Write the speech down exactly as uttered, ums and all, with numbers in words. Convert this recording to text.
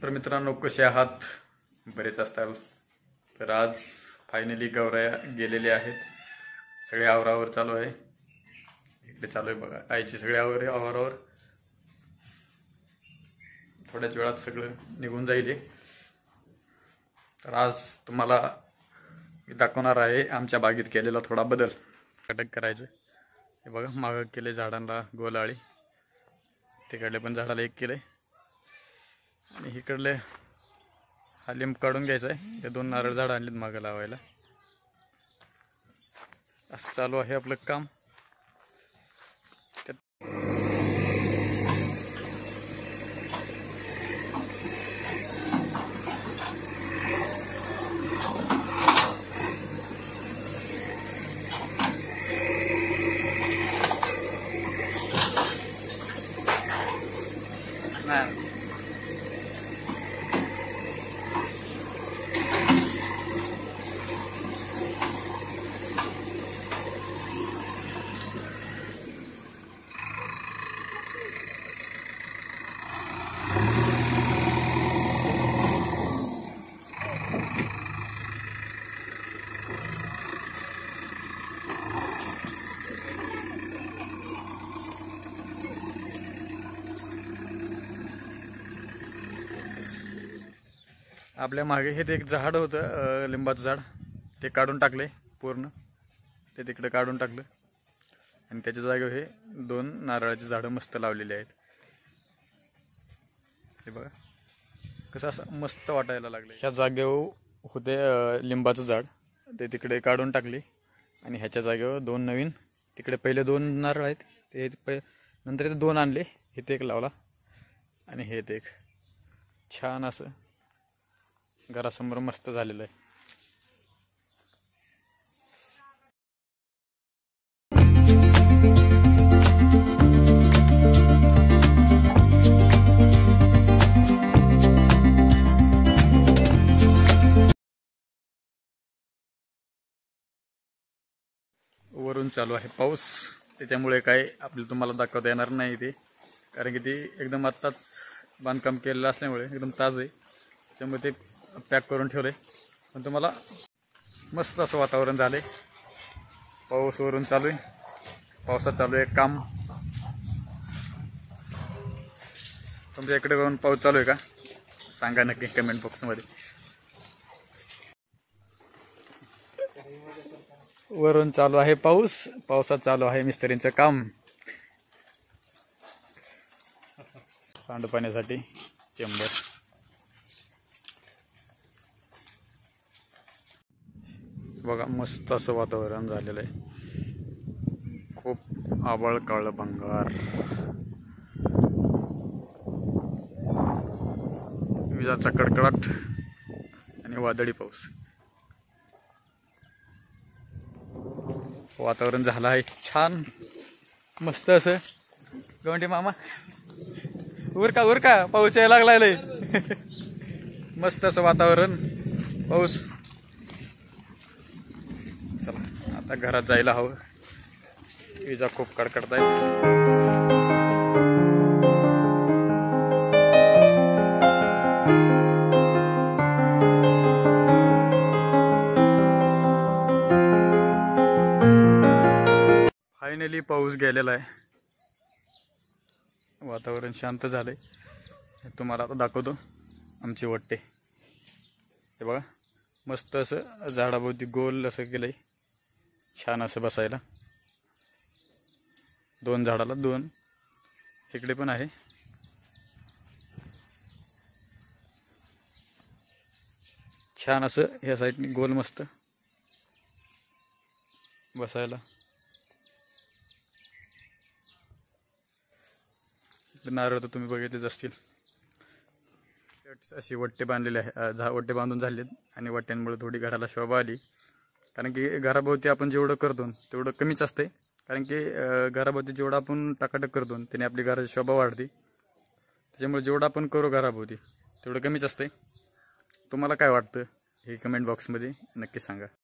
तर मित्रांनो, कसे आहात? बरेच असताल. तर आज फायनली गौऱ्या गेलेले आहेत. सगळे आवरावर चालू आहे. इकडे चालू आहे बघा, आईची सगळे आवर आवरावर. थोड्याच वेळात सगळं निघून जाईल. तर आज तुम्हाला मी दाखवणार आहे आमच्या बागेत केलेला थोडा बदल. कटक करायचं हे बघा, मागं केले झाडांना गोलाळी, तिकडले पण झाडाला एक केले आणि इकडले हा लिंब काढून घ्यायचा आहे. ते दोन नारळ झाड आणलीत मागं लावायला. असं चालू आहे आपलं काम. आपल्या मागे हे एक झाड होतं, लिंबाचं झाड. ते काढून टाकले पूर्ण. ते तिकडे काढून टाकलं आणि त्याच्या जागेवर हे दोन नारळाची झाडं मस्त लावलेली आहेत. हे बघा कसं असं मस्त वाटायला लागलं. ह्या जागेवर होते लिंबाचं झाड, ते तिकडे काढून टाकले आणि ह्याच्या जागेवर दोन नवीन, तिकडे पहिले दोन नारळ आहेत ते पहि नंतर ते दोन आणले. हे ते एक लावला आणि हे ते एक छान असं घरासमोर मस्त झालेलं आहे. वरून चालू आहे पाऊस, त्याच्यामुळे काय आपल्याला तुम्हाला दाखवता येणार नाही ते, कारण की ते एकदम आत्ताच बांधकाम केलेलं असल्यामुळे एकदम ताज आहे. त्यामुळे ते पॅक करून ठेवले. पण तुम्हाला मस्त असं वातावरण झाले. पाऊस वरून चालू आहे, पावसात चालू आहे काम. तुमच्या इकडे करून पाऊस चालू आहे का? सांगा नक्की कमेंट बॉक्समध्ये. वरून चालू आहे पाऊस, पावसात चालू आहे मिस्त्रींचं काम. सांडपाण्यासाठी चेंबर. बघा मस्त असं वातावरण झालेलं आहे. खूप आभाळ काळं भंगार, विजाचा कडकडाट आणि वादळी पाऊस. वातावरण झालं आहे छान मस्त असं. गवंडी मामा उरका उरका, पाऊस यायला लागलाय. मस्त असं वातावरण, पाऊस. चला आता घरात जायला हवं, विजा खूप कडकडत आहे. फायनली पाऊस गेलेला आहे, वातावरण शांत झालंय. तुम्हाला आता दाखवतो आमची वट्टे. हे बघा मस्त असं झाडाभोवती गोल असं केलंय, छान असं बसायला. दोन झाडाला दोन, इकडे पण आहे. छान असं ह्या साईडने गोल मस्त बसायला. नारळ तर तुम्ही बघितलेच असतील. अशी वट्टे बांधलेले आहे, झा वट्टे बांधून झालेत आणि वट्ट्यांमुळे थोडी घराला शोभा आली. कारण की घराभोवती आपण जेवढं करतो तेवढं कमीच असते. कारण की घराभोवती जेवढं आपण टाकाटक करतो त्याने आपली घराची शोभा वाढते. त्याच्यामुळे जेवढं आपण करू घराभोवती तेवढं कमीच असते. तुम्हाला काय वाटतं हे कमेंट बॉक्समध्ये नक्की सांगा.